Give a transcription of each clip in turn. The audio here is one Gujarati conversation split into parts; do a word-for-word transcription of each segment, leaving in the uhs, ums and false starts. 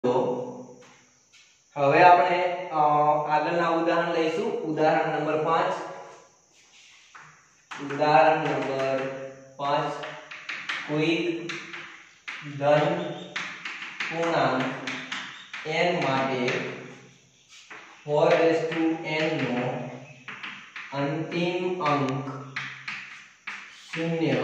તો હવે આપણે આગળના ઉદાહરણ લઈશું. ઉદાહરણ નંબર પાંચ. ઉદાહરણ નંબર પાંચ. કોઈ ધન પૂર્ણાંક n માટે four raised to n નો અંતિમ અંક શૂન્ય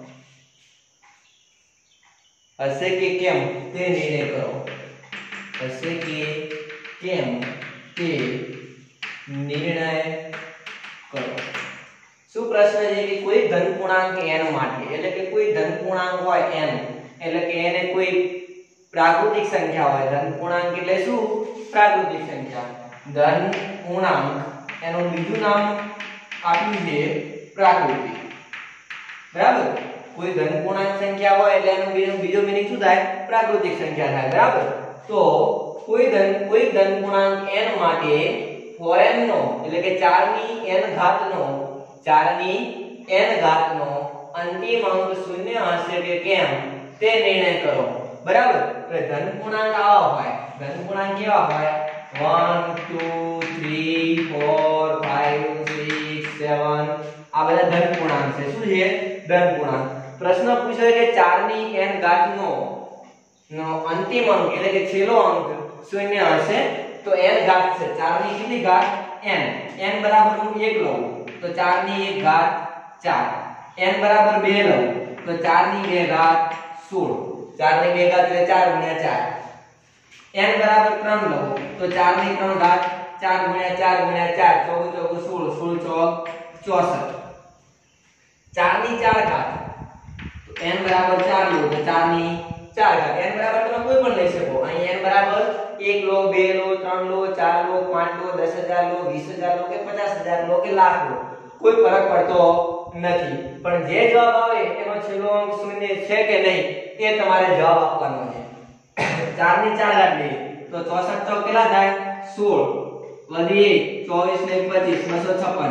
હશે કે કેમ તે નિર્ણય કરો. હશે કે કેમ તે નિર્ણય કરો. શું પ્રશ્ન છે કે કોઈ ધન પૂર્ણાંક n માટે, એટલે કે કોઈ ધન પૂર્ણાંક હોય n, એટલે કે એને કોઈ પ્રાકૃતિક સંખ્યા હોય. ધન પૂર્ણાંક એટલે શું? પ્રાકૃતિક સંખ્યા. ધન પૂર્ણાંક એનું બીજું નામ આપ્યું છે પ્રાકૃતિક. બરાબર? કોઈ ધન પૂર્ણાંક સંખ્યા હોય એટલે એનો બીજો બીજો મીનિંગ શું થાય? પ્રાકૃતિક સંખ્યા થાય. બરાબર? તો કોઈ ધન કોઈ ધન પૂર્ણાંક n માટે four n નો, એટલે કે ચાર ની n ઘાત નો ચાર ની n ઘાત નો અંતિમ અંક શૂન્ય હશે કે કેમ તે નિર્ણય કરો. બરાબર? તો ધન પૂર્ણાંક આવા હોય. ધન પૂર્ણાંક કેવા હોય? one two three four five six seven આ બધા ધન પૂર્ણાંક છે. શું છે? ધન પૂર્ણાંક. પ્રશ્ન પૂછ્યો કે ચાર ની n ઘાત નો નો અંતિમ અંક, એટલે કે છેલ્લો અંક શૂન્ય હશે. તો n ઘાત છે. ચાર ની કેટલી ઘાત? n. n બરાબર હું એક લઉં તો ચાર ની એક ઘાત ચાર. n બરાબર બે લઉં તો ચાર ની બે ઘાત સોળ. ચાર ની બે ઘાત એટલે ચાર ગુણ્યા ચાર. n બરાબર ત્રણ લઉં તો ચાર ની ત્રણ ઘાત ચાર ગુણ્યા ચાર ગુણ્યા ચાર ચૌદ ચોક સોળ, સોળ ચોક ચોસઠ. ચાર ની ચાર ઘાત તો n બરાબર ચાર લો તો ચાર ની ચાર ઘાત. n બરાબર તમે કોઈ પણ લઈ શકો. અહીં n બરાબર એક લો, બે લો, ત્રણ લો, ચાર લો, પાંચ લો, દસ હજાર લો, વીસ હજાર લો કે પચાસ હજાર લો કે લાખ લો, કોઈ ફરક પડતો નથી. પણ જે જવાબ આવે એનો છેલ્લો અંક શૂન્ય છે કે નહીં એ તમારે જવાબ આપવાનો છે. ચાર ની ચાર ઘાત લઈએ તો ચોસઠ ચોક કેટલા થાય? સોળ વધી એક ચોવીસ ને પચીસ બસો છપ્પન.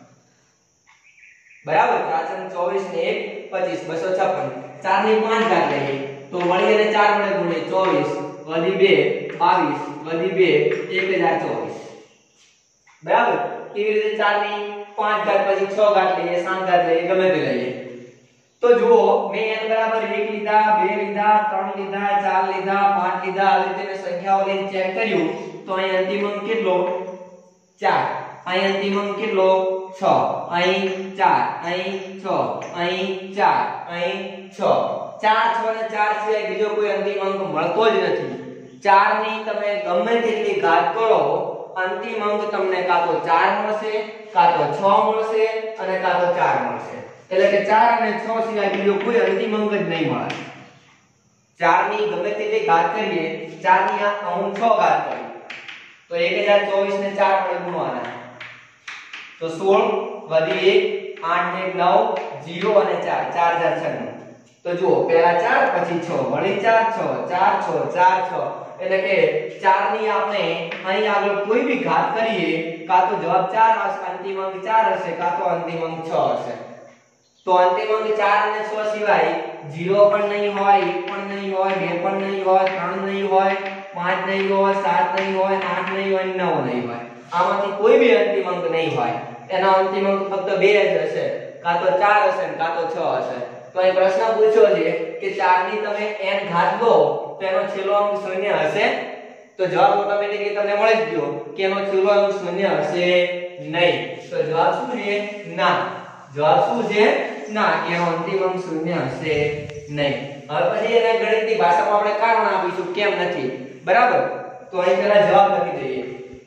બરાબર? ચાર ચોવીસ ને એક પચીસ બસો છપ્પન. ચાર ની પાંચ ઘાત લઈએ તો વળી અને ચાર વડે ગુણીએ ચોવીસ વધી બે બાવીસ વધી બે એક હજાર ચોવીસ. બરાબર? એવી રીતે ચાર ની પાંચ ઘાત પછી છ ઘાત લઈએ, સાત ઘાત લઈએ, ગમે તે લઈએ. તો જુઓ મેં n બરાબર એક લીધા, બે લીધા, ત્રણ લીધા, ચાર લીધા, પાંચ લીધા. આવી રીતે મેં સંખ્યાઓ લઈને ચેક કર્યું તો અહીં અંતિમ અંક કેટલો? ચાર. અહીં અંતિમ અંક કેટલો? છ. અહીં ચાર, અહીં છ, અહીં ચાર, અહીં છ. ચાર, છ ને ચાર સિવાય બીજો કોઈ અંતિમ અંક મળતો જ નથી. ચાર ની તમે ગમે તેટલી ઘાત કરો, અંતિમ અંક તમને કાં તો ચાર મળશે, કાં તો છ મળશે અને કાં તો ચાર મળશે. એટલે કે ચાર અને છ સિવાય બીજો કોઈ અંતિમ અંક જ નહીં મળે. ચાર ની ગમે તેટલી ઘાત કરીએ, ચાર ની આ હું છ ઘાત કરી તો એક હજાર ચોવીસ ને ચાર વડે ગુણવાના તો સોળ વધી એક આઠ ને નવ ઝીરો અને ચાર ચાર હજાર છન્નું. તો જુઓ પહેલા ચાર પછી છ વળી ચાર છ ચાર છ ચાર છ, એટલે કે ચાર ની આપણે અહીં આગળ કોઈ બી ઘાત કરીએ કાં તો જવાબ ચાર હશે, અંતિમ અંક ચાર હશે, કાં તો અંતિમ અંક છ હશે. તો અંતિમ અંક ચાર અને છ સિવાય ઝીરો પણ નહીં હોય, એક પણ નહીં હોય, બે પણ નહીં હોય, ત્રણ નહીં હોય, પાંચ નહીં હોય, સાત નહીં હોય, આઠ નહીં હોય, નવ નહીં હોય. આમાંથી કોઈ બી અંતિમ અંક નહીં હોય. એનો અંતિમ અંક ફક્ત બે જ હશે, કાં તો ચાર હશે ને કાં તો છ હશે. તો અહીં પ્રશ્ન પૂછ્યો છે કે ચાર ની તમે n ઘાત લો તો એનો છેલ્લો અંક શૂન્ય હશે? તો જવાબ ઓટોમેટિકલી તમને મળી જ ગયો કે એનો છેલ્લો અંક શૂન્ય હશે નહીં. તો જવાબ શું છે? ના. જવાબ શું છે? ના, કે એનો અંતિમ અંક શૂન્ય હશે નહીં. હવે પછી એને ગણિતની ભાષામાં આપણે કારણ આપીશું કેમ નથી. બરાબર? તો અહીં પહેલા જવાબ લખી દઈએ.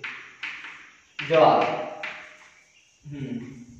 જવાબ હમ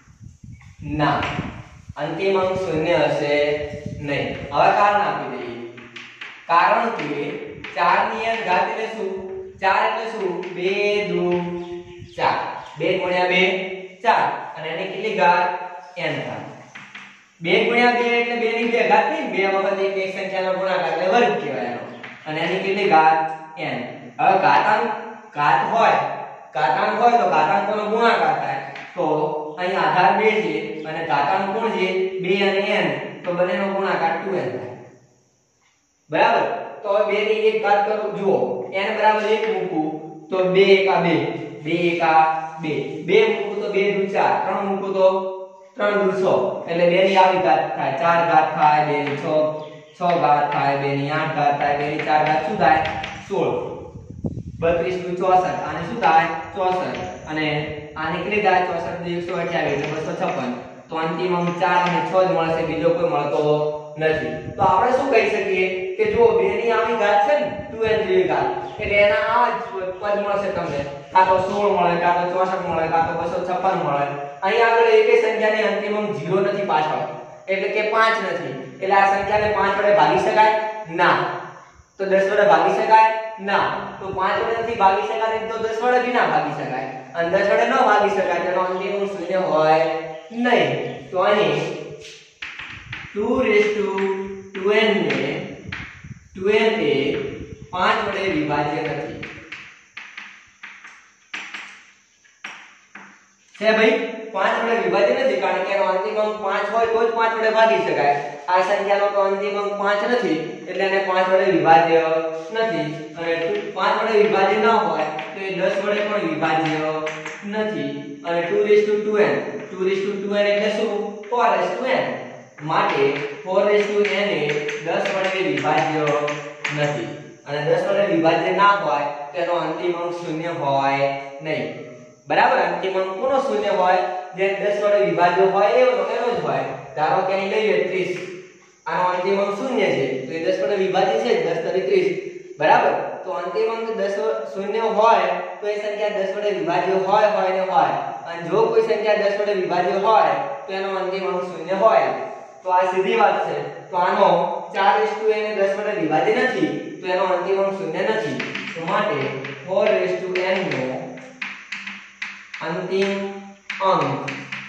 ના, અંતિમ અંક શૂન્ય હશે નહીં. હવે કારણ આપી દઈએ. કારણ કે ચાર ની n ઘાત એટલે શું? ચાર એટલે શું? બે દુ ચાર. બે ગુણ્યા બે ચાર અને એની કેટલી ઘાત? n ઘાત. બે ગુણ્યા બે એટલે બે ની બે ઘાત થઈ. બે વખત એક એક સંખ્યાનો ગુણાકાર એટલે વર્ગ કહેવાય એનો. અને એની કેટલી ઘાત? n. હવે ઘાતાંક ઘાત હોય, ઘાતાંક હોય તો ઘાતાંકોનો ગુણાકાર થાય. તો અહીં આધાર બે છે અને ઘાતાંક કોણ છે? બે અને n. તો બંનેનો ગુણાકાર ટુ n થાય. બરાબર? તો હવે બે ની એક ઘાત કરું જુઓ n બરાબર એક મૂકું તો બે એકા બે બે એકા બે બે મૂકું તો બે દુ ચાર ત્રણ મૂકું તો ત્રણ દુ છ એટલે બે ની આવી ઘાત થાય ચાર ઘાત થાય બે ની છ છ ઘાત થાય બે ની આઠ ઘાત થાય બે ની ચાર ઘાત શું થાય સોળ બત્રીસ દુ ચોસઠ આને શું થાય ચોસઠ અને આ નીકળી જાય ચોસઠ દુ એકસો અઠ્યાવીસ એટલે બસો છપ્પન તો અંતિમ અંક ચાર અને છ જ મળશે બીજો કોઈ મળતો નથી તો આપણે શું કહી શકીએ કે જો બે ની આવી ઘાત છે ને ટુ n જેવી ઘાત એટલે એના આ જ પદ મળશે તમને કાં તો સોળ મળે કાં તો ચોસઠ મળે કાં તો બસો છપ્પન મળે અહીં આગળ એકેય સંખ્યાની અંતિમ અંક ઝીરો નથી પાછળ એટલે કે પાંચ નથી એટલે આ સંખ્યાને પાંચ વડે ભાગી શકાય ના તો દસ વડે ભાગી શકાય ના તો પાંચ વડે નથી ભાગી શકાય તો દસ વડે બી ના ભાગી શકાય અને દસ વડે ન ભાગી શકાય તેનો અંતિમ અંક શૂન્ય હોય નહીં તો અહીં two raise to two n ને ટુ n એ પાંચ વડે વિભાજ્ય નથી છે ભાઈ પાંચ વડે વિભાજ્ય નથી કારણ કે એનો અંતિમ અંક પાંચ હોય તો જ પાંચ વડે ભાગી શકાય આ સંખ્યાનો તો અંતિમ અંક પાંચ નથી એટલે એને પાંચ વડે વિભાજ્ય નથી અને પાંચ વડે વિભાજ્ય ન હોય તો એ દસ વડે પણ વિભાજ્ય નથી અને two raise to two n two raise to two n એટલે શું ફોર રેઝ ટુ n માટે ફોર રેઝ ટુ n એ દસ વડે વિભાજ્ય નથી અને દસ વડે વિભાજ્ય ના હોય તો એનો અંતિમ અંક શૂન્ય હોય નહીં બરાબર અંતિમ અંક કોનો શૂન્ય હોય જે દસ વડે વિભાજ્ય હોય એનો એનો જ હોય ધારો કે અહીં લઈએ ત્રીસ આનો અંતિમ અંક શૂન્ય છે તો એ દસ વડે વિભાજ્ય છે દસ તરી ત્રીસ બરાબર તો અંતિમ અંક દસ શૂન્ય હોય તો એ સંખ્યા દસ વડે વિભાજ્ય હોય હોય ને હોય અને જો કોઈ સંખ્યા દસ વડે વિભાજ્ય હોય તો એનો અંતિમ અંક શૂન્ય હોય તો આ સીધી વાત છે તો આનો ચાર રેઝ ટુ n એ દસ વડે વિભાજ્ય નથી તો એનો અંતિમ અંક શૂન્ય નથી તો માટે ફોર રેઝ ટુ n નો અંતિમ અંક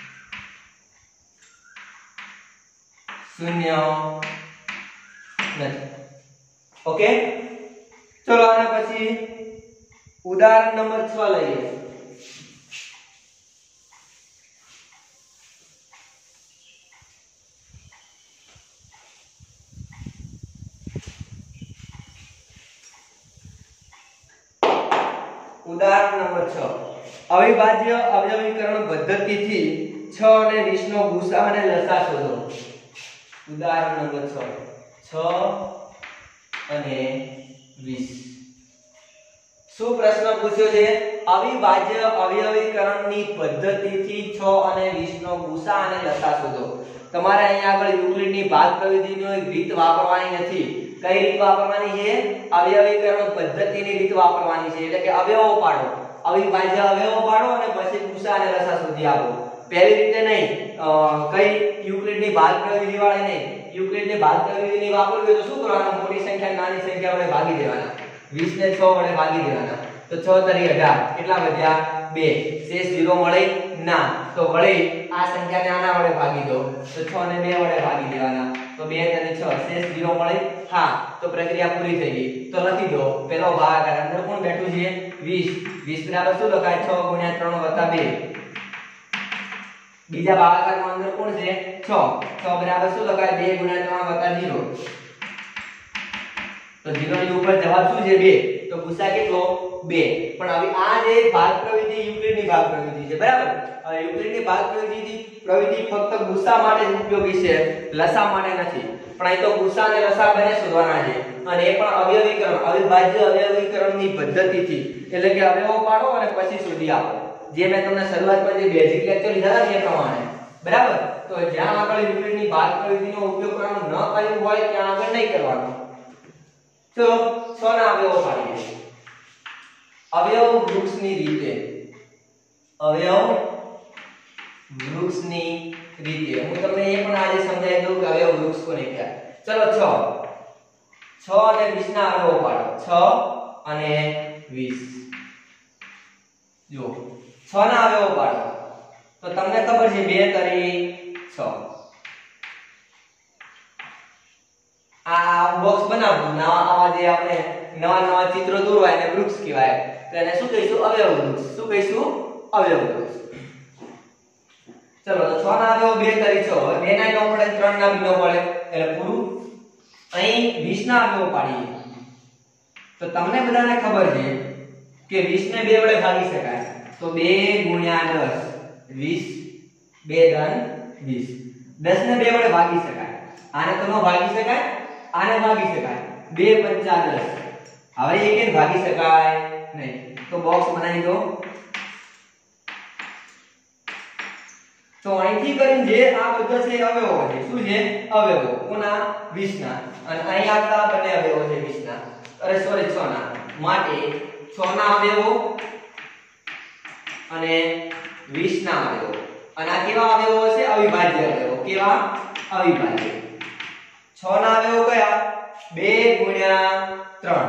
શૂન્ય નથી ઓકે ચલો આના પછી ઉદાહરણ નંબર છ લઈએ ઉદાહરણ નંબર છ અવિભાજ્ય અવયવીકરણ પદ્ધતિથી છ અને વીસ નો ગુસા અને લસા શોધો ઉદાહરણ નંબર છ છ અને વીસ શું પ્રશ્ન પૂછ્યો છે અવિભાજ્ય અવયવીકરણની પદ્ધતિથી છ અને વીસ નો ગુસા અને લસા શોધો તમારે અહીં આગળ યુક્લિડની ભાગ પ્રવિધિનો એક રીત વાપરવાની નથી કઈ રીત વાપરવાની છે અવયવીકરણ પદ્ધતિની રીત વાપરવાની છે એટલે કે અવયવો પાડો અવિભાજ્ય અવયવો પાડો અને પછી ગુસા અને લસા શોધી આપો પહેલી રીતે નહીં કઈ યુક્લિડની ભાગ પ્રવિધિ વાળી નહીં યુક્લિડની ભાગ પ્રવિધિની વાપરવી તો શું કરવાનું મોટી સંખ્યા નાની સંખ્યા વડે ભાગી દેવાના વીસ ને છ વડે ભાગી દેવાના તો છ તરી અઢાર કેટલા વધ્યા બે શેષ ઝીરો મળે ના તો વળે આ સંખ્યાને આના વડે ભાગી દો તો છ ને બે વડે ભાગી દેવાના તો બે તરી છ શેષ ઝીરો મળે હા તો પ્રક્રિયા પૂરી થઈ ગઈ તો લખી દો પહેલો ભાગાકાર અંદર કોણ બેઠું છે વીસ વીસ બરાબર શું લખાય છ ગુણ્યા ત્રણ વત્તા બે બીજા ભાગાકારમાં અંદર કોણ છે છ છ બરાબર શું લખાય બે ગુણ્યા ત્રણ વત્તા ઝીરો તો ઝીરો ની ઉપર જવાબ શું છે બે તો ગુસા કેટલો બે પણ હવે આ જે ભાગ પ્રવિધિ યુક્લિડની ભાગ પ્રવિધિ છે બરાબર હવે યુક્લિડની ભાગ પ્રવિધિ પ્રવિધિ ફક્ત ગુસા માટે જ ઉપયોગી છે લસા માટે નથી પણ અહીં તો ગુસા અને લસા બંને શોધવાના છે અને એ પણ અવયવીકરણ અવિભાજ્ય અવયવીકરણની પદ્ધતિથી એટલે કે અવયવો પાડો અને પછી શોધી આપો જે મેં તમને શરૂઆતમાં જે બેઝિક લેક્ચર લીધા હતા તે પ્રમાણે બરાબર તો જ્યાં આગળ યુક્લિડની ભાગ પ્રવિધિનો ઉપયોગ કરવાનો ન કર્યું હોય ત્યાં આગળ નહીં કરવાનો ચલો છ ના અવયવો પાડીએ અવયવ વૃક્ષની રીતે અવયવ વૃક્ષની રીતે હું તમને એ પણ આજે સમજાવી દઉં કે અવયવ વૃક્ષ કોને કહેવાય ચલો છ છ અને વીસ ના અવયવો પાડો છ અને વીસ જો છ ના અવયવો પાડો તો તમને ખબર છે બે તરી છ આ બોક્સ બનાવવું નવા આવા જે આપણે નવા નવા ચિત્રો દોરવા એને વૃક્ષ કહેવાય તો એને શું કહીશું અવયવ વૃક્ષ શું કહીશું અવયવ વૃક્ષ ચલો તો છ ના અવયવ બે તરી છ હવે બે ના ન પડે ત્રણ ના બી ન પડે એટલે પૂરું અહીં વીસ ના અવયવ પાડીએ તો તમને બધાને ખબર છે કે વીસ ને બે વડે ભાગી શકાય તો બે ગુણ્યા દસ વીસ બે દન વીસ દસ ને બે વડે ભાગી શકાય આને તો ન ભાગી શકાય આને ભાગી શકાય બે પંચા દસ હવે એક ભાગી શકાય નહીં તો બોક્સ બનાવી દો તો અહીંથી કરીને જે આ બધા છે અવયવો છે શું છે અવયવો કોના વીસ ના અને અહીં આગળ બંને અવયવો છે વીસ ના અરે સોરી છ ના માટે છ ના અવયવો અને વીસ ના અવયવો અને આ કેવા અવયવો છે અવિભાજ્ય અવયવો કેવા અવિભાજ્ય છ ના અવયવો કયા બે ગુણ્યા ત્રણ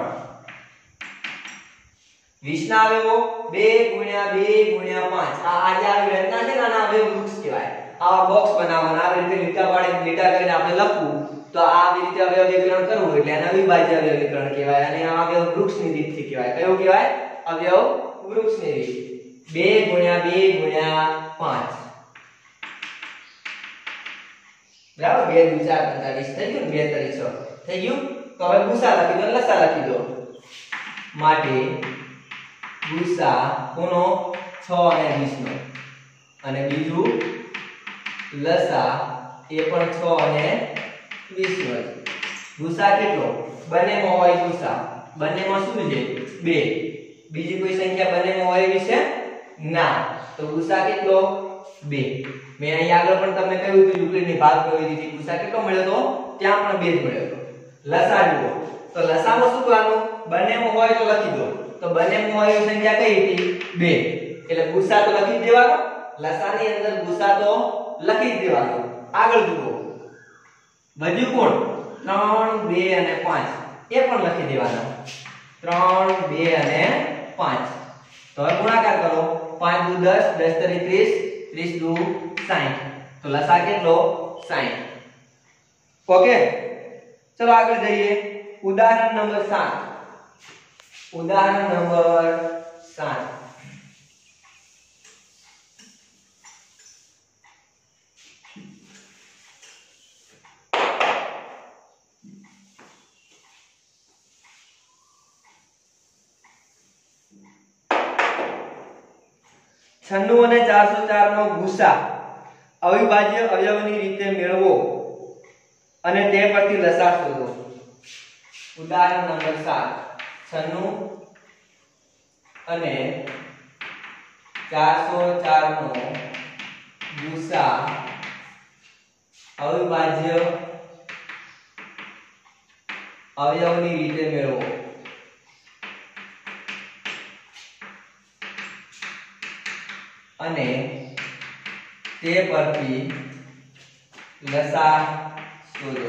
વીસ ના અવયવો બે ગુણ્યા બે ગુણ્યા પાંચ આ આજે આવી રચના છે ને આના અવયવ વૃક્ષ કહેવાય આવા બોક્સ બનાવવાના આવી રીતે લીટા પાડીને લીટા કરીને આપણે લખવું તો આવી રીતે અવયવ વિકરણ કરવું એટલે આને અવિભાજ્ય અવયવ વિકરણ કહેવાય અને આ અવયવ વૃક્ષની રીતથી કહેવાય કયું કહેવાય અવયવ વૃક્ષની રીત બે ગુણ્યા બે ગુણ્યા પાંચ બરાબર બે દુ ચાર પંચાલીસ થઈ ગયું બે તરી છ થઈ ગયું તો હવે ગુસા લખી દો લસા લખી દો માટે ગુસા કોનો છ અને વીસ નો અને બીજું લસા એ પણ છ અને વીસ નો ગુસા કેટલો બંનેમાં હોય ગુસા બંનેમાં શું છે બે બીજી કોઈ સંખ્યા બંનેમાં હોય એવી છે ના તો ગુસા કેટલો બે મેં અહીં આગળ પણ તમને કહ્યું હતું યુક્લિડની ભાગ કરી દીધી ગુસા કેટલો મળ્યો તો ત્યાં પણ બે જ મળ્યો તો લસા જુઓ તો લસામાં શું કરવાનું બંનેમાં હોય તો લખી દો તો બંનેમાં હોય એવી સંખ્યા કઈ હતી બે એટલે ગુસા તો લખી જ દેવાનો લસાની અંદર ગુસા તો લખી જ દેવાનો આગળ જુઓ વધ્યું કોણ ત્રણ બે અને પાંચ એ પણ લખી દેવાનો ત્રણ બે અને પાંચ તો હવે ગુણાકાર કરો પાંચ દુ દસ દસ તરી ત્રીસ ત્રીસ દુ સાઠ તો લસા કેટલો સાઠ ઓકે ચલો આગળ જઈએ ઉદાહરણ નંબર સાત ઉદાહરણ નંબર સાત છન્નું અને ચારસો ચાર નો ગુસા અવિભાજ્ય અવયવની રીતે મેળવો અને તે પરથી લસા શોધો ઉદાહરણ નંબર સાત છન્નું અને ચારસો ચાર નો ગુસા અવિભાજ્ય અવયવની રીતે મેળવો અને તે પરથી લસા શોધો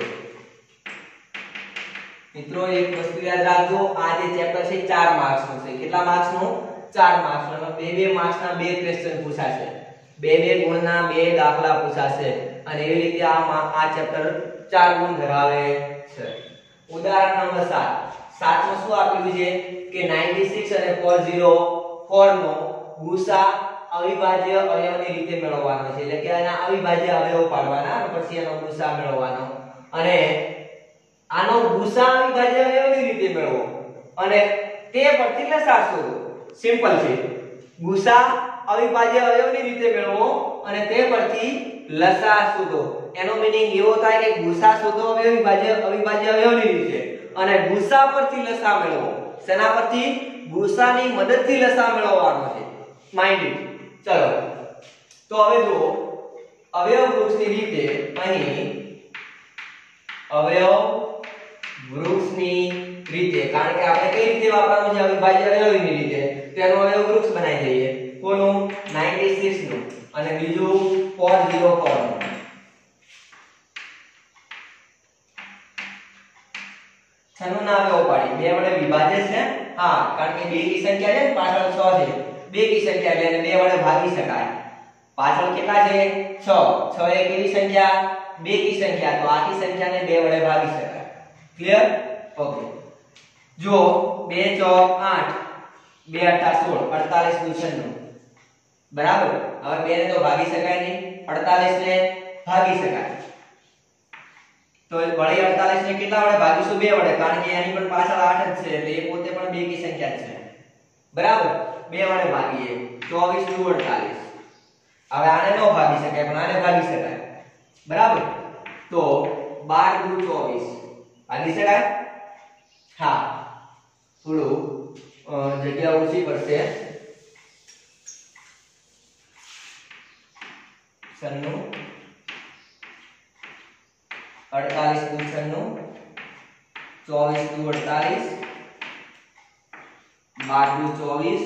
મિત્રો એક વસ્તુ યાદ રાખજો આ જે ચેપ્ટર છે ચાર માર્ક્સ નું છે કેટલા માર્ક્સ નું ચાર માર્ક્સ નું બે બે માર્ક્સ ના બે ક્વેશ્ચન પૂછાશે બે બે ગુણના બે દાખલા પૂછાશે અને એવી રીતે આ આ ચેપ્ટર ચાર ગુણ ધરાવે છે ઉદાહરણ નંબર સાત સાત માં શું આપેલું છે કે छियानवे અને ચાર સો ચાર નો ગુસા અવિભાજ્ય અવયવની રીતે મેળવવાનો છે એટલે કે આના અવિભાજ્ય અવયવ પાડવાના અને પછી એનો ગુસા મેળવવાનો અને આનો ગુસા અવિભાજ્ય અવયવની રીતે મેળવો અને તે પરથી લસા શોધો સિમ્પલ છે ગુસા અવિભાજ્ય અવયવની રીતે મેળવો અને તે પરથી લસા શોધો એનો મીનિંગ એવો થાય કે ગુસા શોધો અવિભાજ્ય અવિભાજ્ય અવયવની રીતે અને ગુસા પરથી લસા મેળવો શેના પરથી ગુસાની મદદથી લસા મેળવવાનો છે માઇન્ડ ઇટ ચલો તો હવે જો અવયવ વૃક્ષની રીતે અહીં અવયવ વૃક્ષની રીતે કારણ કે આપણે કઈ રીતે વાપરવાનું છે અવિભાજ્ય અવયવની રીતે તેનો અવયવ વૃક્ષ બનાવી દઈએ કોનું छियानवे નું અને બીજું ચાર સો ચાર નું છન્નું ના અવયવ પાડી બે વડે વિભાજ્ય છે હા કારણ કે બે ની સંખ્યા છે ને પાછળ છ છે બે की संख्या એટલે બે વડે ભાગી શકાય પાછળ કેટલા છે છ છ એ કેવી સંખ્યા બે की સંખ્યા તો આખી સંખ્યાને બે વડે ભાગી શકાય ક્લિયર ઓકે જો બે ચોક આઠ બે અઠા સોળ અડતાલીસ દુ છન્નું બરાબર હવે બે ને તો ભાગી શકાય નહીં અડતાલીસ ને ભાગી શકાય તો વળી અડતાલીસ ને કેટલા વડે ભાગીશું? બે વડે, કારણ કે એની પણ પાછળ આઠ જ છે એટલે એ પોતે પણ બે કી સંખ્યા છે, બરાબર. બે વડે ભાગીએ, ચોવીસ દુ અડતાલીસ. હવે આને ન ભાગી શકાય પણ આને ભાગી શકાય, બરાબર. તો બાર દુ ચોવીસ ભાગી શકાય? હા, થોડું જગ્યા ઓછી પડશે. છન્નું, અડતાલીસ દુ છન્નું, ચોવીસ દુ અડતાલીસ, બાર દુ ચોવીસ,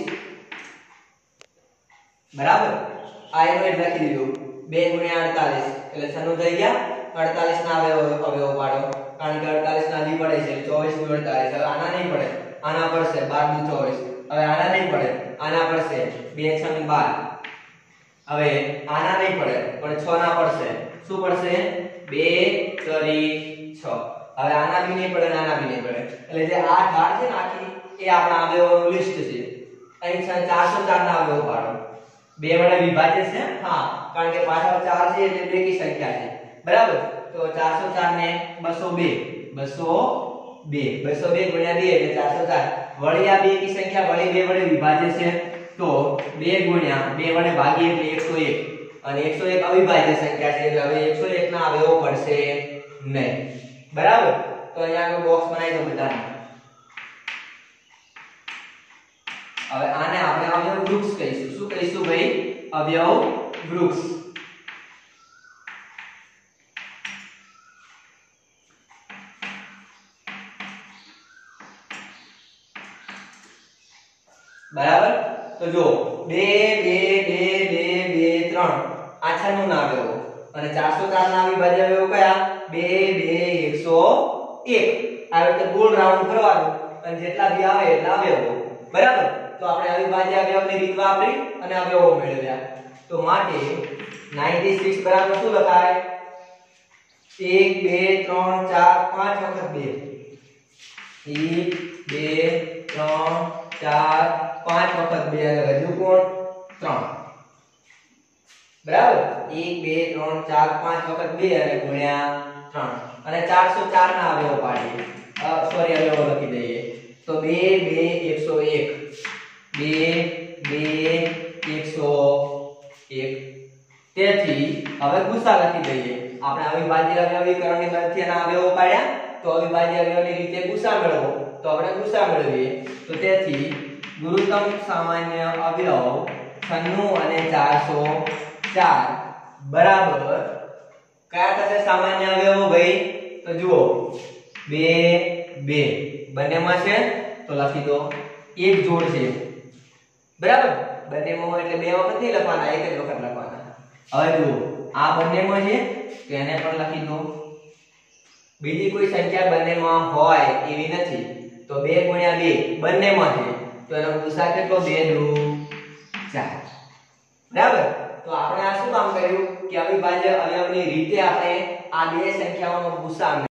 બરાબર. આ એનો એટલે લખી દીધું. બે ગુણ્યા અડતાલીસ એટલે છન્નું થઈ ગયા. અડતાલીસ ના અવયવ અવયવ પાડો, કારણ કે અડતાલીસ ના દી પડે છે ચોવીસ દુ અડતાલીસ. હવે આના નહીં પડે, આના પડશે બાર દુ ચોવીસ. હવે આના નહીં પડે, આના પડશે બે છન્નું બાર. હવે આના નહીં પડે પણ છ ના પડશે. શું પડશે? બે તરી છ. હવે આના બી નહીં પડે, આના બી નહીં પડે. એટલે જે આ ઢાળ છે ને આખી એ આપણા અવયવોનું લિસ્ટ છે. અહીં ચારસો ચાર ના અવયવ પાડો. બે વડે વિભાજ્ય છે, હા, કારણ કે પાછળ ચાર છે એટલે બે કી સંખ્યા છે, બરાબર. તો ચારસો ચાર ને બસો બે, બસો બે, બસો બે ગુણ્યા બે એટલે ચારસો ચાર. વળી આ બે કી સંખ્યા વળી બે વડે વિભાજ્ય છે, તો બે ગુણ્યા બે વડે ભાગીએ એટલે એકસો એક, અને એકસો એક અવિભાજ્ય સંખ્યા છે એટલે હવે એકસો એક ના અવયવો પડશે નહીં, બરાબર. તો અહીંયા બોક્સ બનાવી દો બધાને. હવે આને આપણે અવયવ વૃક્ષ કહીશું. શું કહીશું ભાઈ? અવયવ વૃક્ષ. બરાબર. તો જો બે બે બે બે બે ત્રણ આ છન્નું ના અવયવો, અને ચારસો ચાર ના અવિભાજ્ય અવયવો કયા? બે બે એકસો એક. આ રીતે ગોળ રાઉન્ડ કરવાનું અને જેટલા બી આવે એટલા અવયવો, બરાબર. તો આપણે અવિભાજ્ય અવયવની રીત વાપરી અને અવયવો મેળવ્યા. તો માટે छियानवे બરાબર શું લખાય? એક બે ત્રણ ચાર પાંચ વખત બે. એક બે ત્રણ ચાર પાંચ વખત બે, અને હજુ કોણ? ત્રણ, બરાબર. એક બે ત્રણ ચાર પાંચ વખત બે અને ગુણ્યા ત્રણ, અને ચારસો ચાર ના અવયવો પાડીએ. સોરી, અવયવો લખી દઈએ. તો બે બે એકસો એક, બે બે એકસો એક. તેથી હવે ગુસા લખી દઈએ. આપણે અવિભાજ્ય અવયવીકરણની મદદથી આના અવયવો પાડ્યા, તો અવિભાજ્ય અવયવની રીતે ગુસા મેળવો. તો આપણે ગુસા મેળવીએ. તો તેથી ગુરુત્તમ સામાન્ય અવયવ છન્નું અને ચારસો ચાર બરાબર કયા થશે સામાન્ય અવયવો ભાઈ? તો જુઓ બે બે બંનેમાં છે તો લખી દો. એક જોડ છે, બરાબર. બંનેમાં એટલે બે વખત નહીં લખવાના, એક જ વખત લખવાના. હવે જુઓ આ બંનેમાં છે તો એને પણ લખી દો. બીજી કોઈ સંખ્યા બંનેમાં હોય એવી નથી. તો બે ગુણ્યા બે બંનેમાં છે તો એનો ગુસા કેટલો? બે દુ ચાર, બરાબર. તો આપણે આ શું કામ કર્યું કે અવિભાજ્ય અવયવની રીતે આપણે આ બે સંખ્યાઓનો ગુસા